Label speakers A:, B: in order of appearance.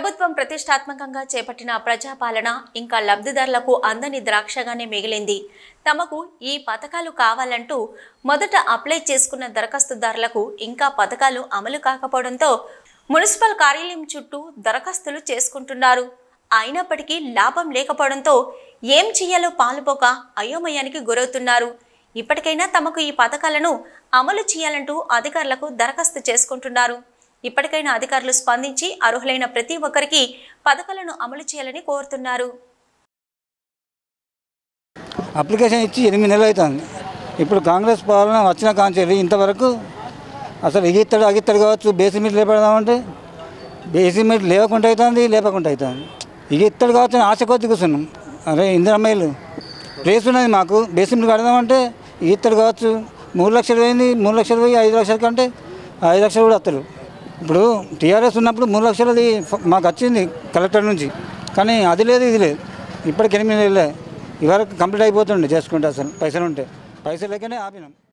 A: ప్రభుత్వం ప్రతిష్టాత్మకంగా చేపట్టిన ప్రజాపాలన ఇంకా లబ్ధిదారులకు అందని ద్రాక్షగానే మిగిలింది. తమకు ఈ పథకాలు కావాలంటూ మొదట అప్లై చేసుకున్న దరఖాస్తుదారులకు ఇంకా పథకాలు అమలు కాకపోవడంతో మున్సిపల్ కార్యాలయం చుట్టూ దరఖాస్తులు చేసుకుంటున్నారు. అయినప్పటికీ లాభం లేకపోవడంతో ఏం చేయాలో పాలుపోక అయోమయానికి గురవుతున్నారు. ఇప్పటికైనా తమకు ఈ పథకాలను అమలు చేయాలంటూ అధికారులకు దరఖాస్తు చేసుకుంటున్నారు. ఇప్పటికైనా అధికారులు స్పందించి అర్హులైన ప్రతి ఒక్కరికి పథకాలను అమలు చేయాలని కోరుతున్నారు.
B: అప్లికేషన్ ఇచ్చి 8 నెలలు అవుతుంది. ఇప్పుడు కాంగ్రెస్ పాలన వచ్చిన కాంచెల్లి ఇంతవరకు అసలు అగిస్తాడు కావచ్చు. బేసిమెంట్ లేపడదామంటే బేసిమెంట్ లేవకుండా అవుతుంది, లేపకుండా అవుతుంది. ఇస్తాడు కావచ్చు అని ఆశ కొద్ది కూర్చున్నాం. అరే ఇందిరమ్మలు ప్లేస్ ఉన్నది మాకు, బేసిమెంట్ కడదామంటే ఇస్తాడు కావచ్చు. 3 లక్షలు పోయింది, 3 లక్షలు పోయి 5 లక్షల కంటే 5 లక్షలు కూడా వస్తారు. ఇప్పుడు టీఆర్ఎస్ ఉన్నప్పుడు 3 లక్షలది మాకు వచ్చింది కలెక్టర్ నుంచి, కానీ అది లేదు ఇది లేదు. ఇప్పటికి 8 నెలలే ఇవరకు కంప్లీట్ అయిపోతుండే చేసుకుంటే. అసలు పైసలు ఉంటే పైసలు లేకనే ఆపినాం.